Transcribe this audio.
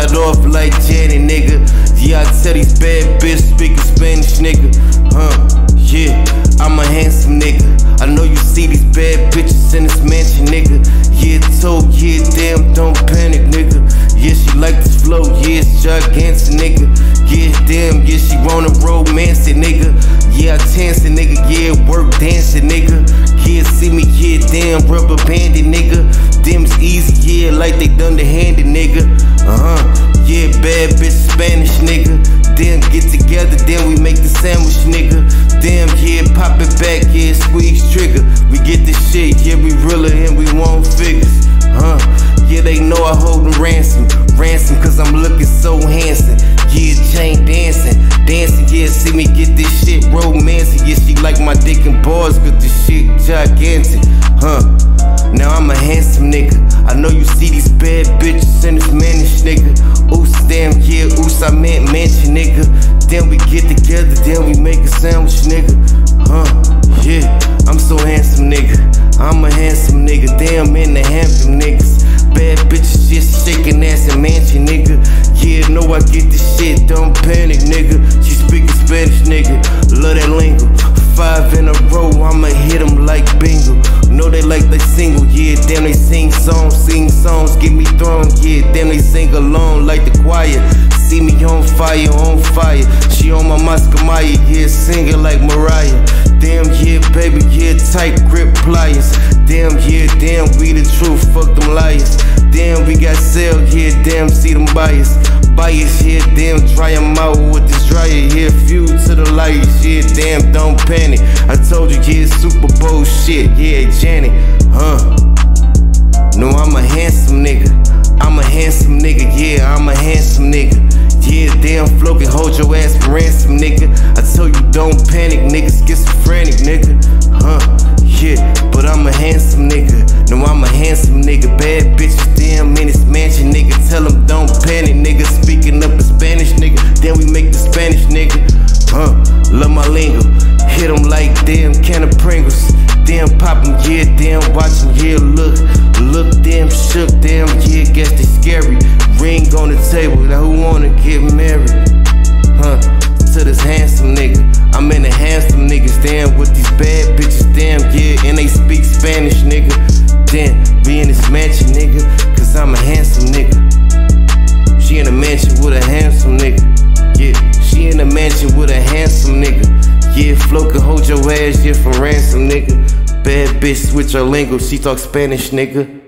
it off like Janet, nigga. Yeah, I tell these bad bitches speaking Spanish, nigga. Yeah, I'm a handsome nigga. I know you see these bad bitches in this mansion, nigga. Yeah, told, yeah, damn, don't panic, nigga. Yeah, she like this flow, yeah, it's gigantic, nigga. Yeah, damn, yeah, she wanna romance it, nigga. Yeah, I dance it, nigga, yeah, work dancing, nigga. Yeah, see me, yeah, damn, rubber banded, nigga. Damn, it's easy, yeah, like they done the handed, nigga. Yeah, bad bitch Spanish, nigga. Damn, get together, then we make the sandwich, nigga. Damn, yeah, pop it back, yeah, squeeze trigger. We get this shit, yeah, we realer and we want figures. Yeah, they know I hold them ransom, cause I'm looking so handsome. Yeah, chain dancing, yeah, see me get this shit romancing. Yeah, she like my dick and balls, cause this shit gigantic, Now I'm a handsome nigga. I know you see these bad bitches in this mannish, nigga. Oos, damn, yeah, oos, I meant mansion, nigga. Then we get together, then we make a sandwich, nigga. Yeah, I'm so handsome, nigga. I'm a handsome nigga, damn, in the Hampton, niggas. Bad bitches just shaking ass and mansion, nigga. Yeah, know I get this shit, don't panic, nigga. She speaking Spanish, nigga, love that lingo. 5 in a row, I'ma hit them like bingo. Know they like they single, yeah, damn they sing songs, get me thrown, yeah, damn they sing along like the choir. See me on fire, she on my Maskamaya, yeah, singing like Mariah. Damn, yeah, baby, yeah, tight grip pliers. Damn, yeah, damn, we the truth, fuck them liars. Damn, we got sale, yeah, damn, see them buyers, yeah, damn, dry them out with this dryer, yeah, few to the lights, yeah, damn, don't panic. I told you, yeah, Super Bowl shit, yeah, Janet, No, I'm a handsome nigga, yeah, I'm a handsome nigga. Yeah, damn, flow can hold your ass for ransom, nigga. I told you, don't panic, nigga, schizophrenic, nigga. Yeah, but I'm a handsome nigga. No, I'm a handsome nigga. Bad bitches, damn, in this mansion, nigga. Tell them don't panic, nigga. Speaking up in Spanish, nigga. Then we make the Spanish, nigga. Love my lingo. Hit them like damn can of Pringles. Damn, pop them, yeah, damn, watch them, yeah, look, damn, shook, damn, yeah, guess they scary. Ring on the table, now who wanna get married? To this handsome nigga. I'm in the handsome niggas, damn, with these bad bitches, damn, yeah, and they speak Spanish, nigga. Damn, be in this mansion, nigga, cause I'm a handsome nigga. She in a mansion with a handsome nigga. Yeah, she in a mansion with a handsome nigga. Yeah, flow can hold your ass, yeah, for ransom, nigga. Bad bitch, switch her lingo, she talk Spanish, nigga.